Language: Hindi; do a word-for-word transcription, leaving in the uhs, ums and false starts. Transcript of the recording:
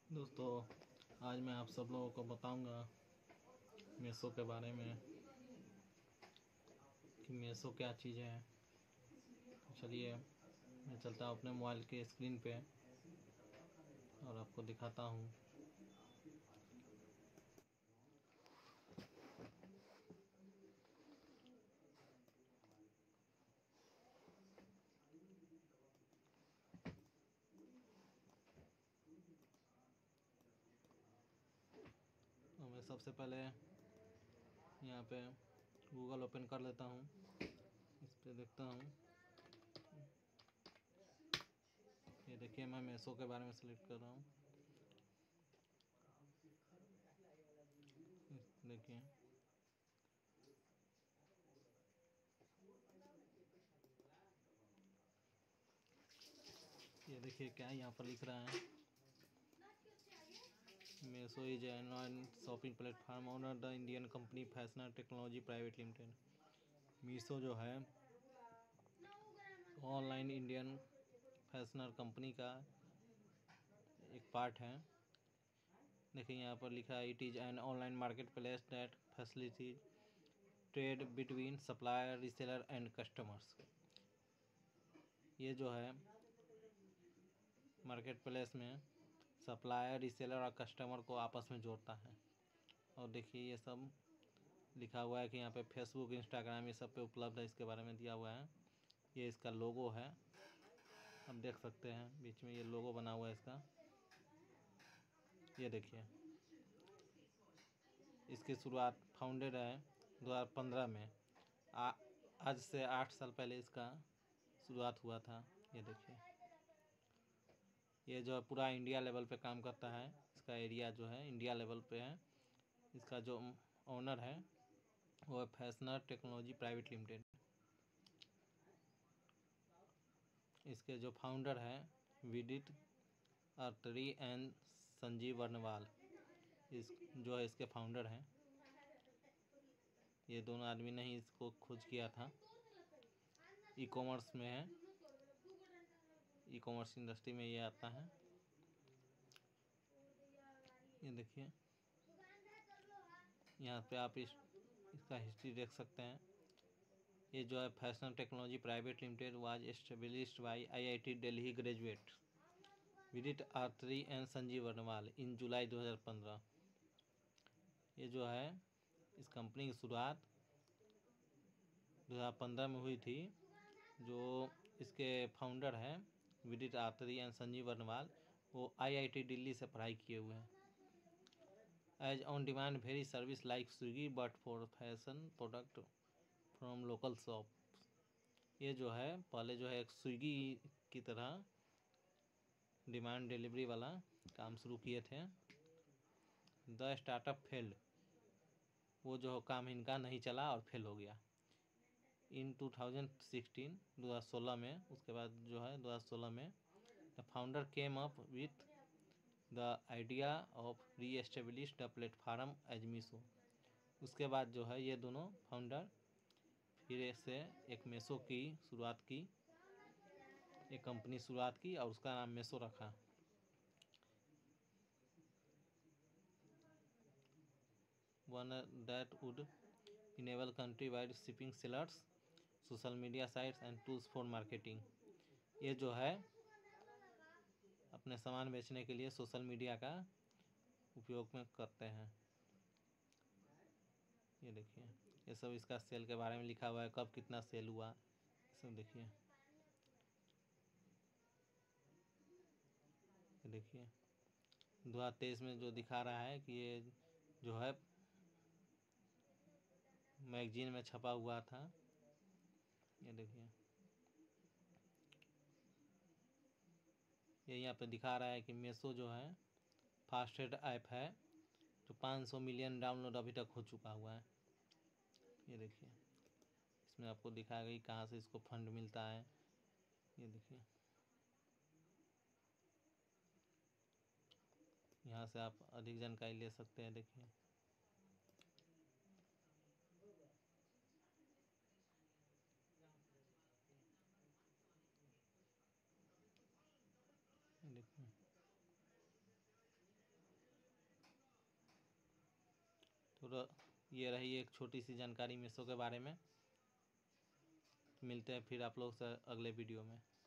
दोस्तों, आज मैं आप सब लोगों को बताऊंगा मीशो के बारे में कि मीशो क्या चीज़ है। तो चलिए मैं चलता हूँ अपने मोबाइल के स्क्रीन पे और आपको दिखाता हूँ। तो मैं सबसे पहले यहाँ पे गूगल ओपन कर लेता हूँ, इस पर देखता हूँ। ये देखिए मैं मीशो के बारे में सेलेक्ट कर रहा हूँ। देखिए ये देखिए क्या यहाँ पर लिख रहा है, Meesho is an online shopping platform owner the Indian company Fashnear technology private limited. Meesho जो है ऑनलाइन इंडियन फैशनर कंपनी का एक पार्ट है। देखिए यहाँ पर लिखा है it is an online marketplace that facilitates trade between supplier reseller and customers. ये जो है मार्केट प्लेस में सप्लायर रीसेलर और कस्टमर को आपस में जोड़ता है। और देखिए ये सब लिखा हुआ है कि यहाँ पे फेसबुक इंस्टाग्राम ये सब पे उपलब्ध है, इसके बारे में दिया हुआ है। ये इसका लोगो है, आप देख सकते हैं बीच में ये लोगो बना हुआ है इसका। ये देखिए इसकी शुरुआत फाउंडेड है दो हज़ार पंद्रह में। आ, आज से आठ साल पहले इसका शुरुआत हुआ था। ये देखिए ये जो है पूरा इंडिया लेवल पे काम करता है। इसका एरिया जो है इंडिया लेवल पे है। इसका जो ओनर है वो है फैशनर टेक्नोलॉजी प्राइवेट लिमिटेड। इसके जो फाउंडर हैं विदित अत्री एंड संजीव वर्णवाल, इस जो है इसके फाउंडर हैं। ये दोनों आदमी ने ही इसको खोज किया था। ई कॉमर्स में है, ई कॉमर्स इंडस्ट्री में ये आता है। ये देखिए यहाँ पे आप इस इसका हिस्ट्री देख सकते हैं। ये जो है fashion technology private limited was established by IIT Delhi graduate Vidit Aatrey and Sanjeev Barnwal in July दो हज़ार पंद्रह। ये जो है इस कंपनी की शुरुआत दो हज़ार पंद्रह में हुई थी। जो इसके फाउंडर हैं विदित आत्री एंड संजीव वर्णवाल वो आईआईटी दिल्ली से पढ़ाई किए हुए हैं। As on demand very service like Swiggy but for fashion product from local shop. ये जो है पहले जो है एक स्विगी की तरह डिमांड डिलीवरी वाला काम शुरू किए थे। द स्टार्टअप फेल्ड, वो जो काम इनका नहीं चला और फेल हो गया इन टू थाउजेंड सिक्सटीन दो हज़ार सोलह में। उसके बाद जो है दो हज़ार सोलह में the founder came up with the idea of reestablish the platform as Meesho. उसके बाद जो है ये दोनों फाउंडर फिर से एक मीशो की शुरुआत की, एक कंपनी शुरुआत की और उसका नाम मीशो रखा। One that would enable countrywide shipping sellers social media sites and tools for marketing. ये जो है अपने सामान बेचने के लिए सोशल मीडिया का उपयोग में करते हैं। ये देखिए ये सब इसका सेल के बारे में लिखा हुआ है, कब कितना सेल हुआ ये सब देखिए। ये देखिए दो हज़ार तेईस में जो दिखा रहा है कि ये जो है मैगजीन में छपा हुआ था। ये देखिए ये यहाँ पे दिखा रहा है कि मीशो जो है फास्टेस्ट ऐप है जो पाँच सौ मिलियन डाउनलोड अभी तक हो चुका हुआ है। ये देखिए इसमें आपको दिखाएगा कि कहाँ से इसको फंड मिलता है। ये देखिए यहाँ से आप अधिक जानकारी ले सकते हैं। देखिए देखिए और ये रही एक छोटी सी जानकारी मीशो के बारे में। मिलते हैं फिर आप लोग से अगले वीडियो में।